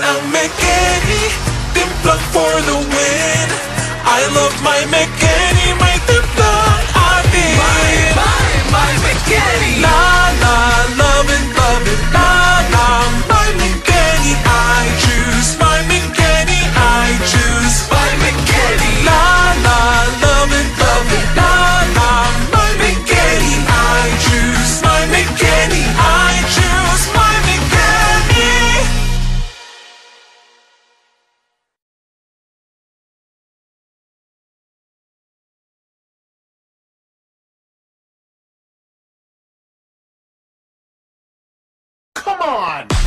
ang Mekeni, timplang for the win. I love my Mekeni, may timplang atin. My Mekeni. La la, love it, la la. My Mekeni, I choose. My Mekeni, I choose. My Mekeni. La la, love it, la la. My Mekeni, I choose. My Mekeni, I choose. My Mekeni. Come on!